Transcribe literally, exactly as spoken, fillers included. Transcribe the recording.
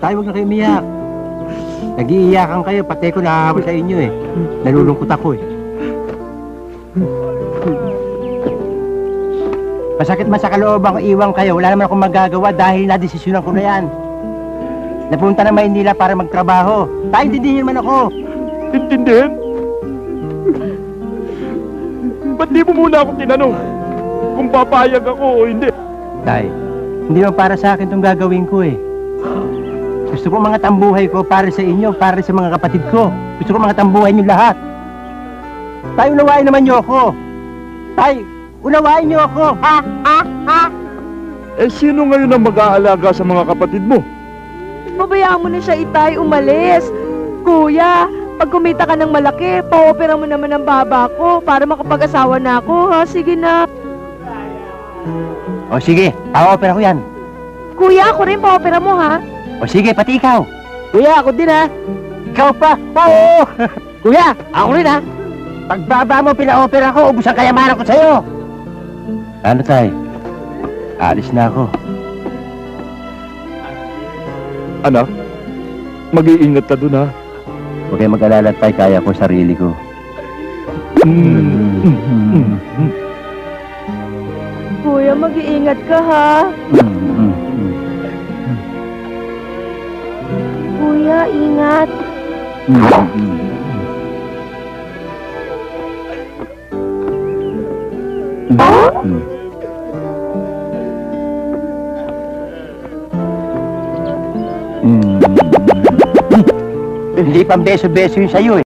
Tayo, huwag na kayo umiyak. Nag-iiyakan kayo, pati ko nahahawa sa inyo eh. Nalulungkot ako eh. Masakit man sa kalooban ko iwan kayo, wala naman akong magagawa dahil nadesisyonan ko na yan. Napunta na Maynila para magtrabaho. Tayo, intindihin man ako. Intindihin? Ba't di mo muna ako tinanong kung papayag ako o hindi? Tay, hindi mo para sa akin itong gagawin ko eh. Gusto ko mga tambuhay ko para sa inyo, para sa mga kapatid ko. Gusto ko mga tambuhay niyo lahat. Tay, unawain naman niyo ako. Tay, unawain niyo ako. Ha? Ha? Ha? Eh, sino ngayon ang mag-aalaga sa mga kapatid mo? Pabayaan mo na siya, Itay, umalis. Kuya, pag kumita ka ng malaki, pa-opera mo naman ang baba ko para makapag-asawa na ako, ha? Sige na. O sige, pa-opera ko yan. Kuya, ako rin pa-opera mo, ha? O sige, pati ikaw. Kuya, ako din, ha? Ikaw pa. Oo. Kuya, ako rin, ha? Pagbaba mo, pina-opera ko, ubus ang kayamanan ko sa'yo. Ano, Tay? Alis na ako. Anak, mag-iingat ka dun, ha? Huwag kayo mag-alala, Tay, kaya ko sarili ko. Kuya, mag-iingat ka, ha? Kuya, ingat. Hindi pang beso-beso yun sa'yo eh.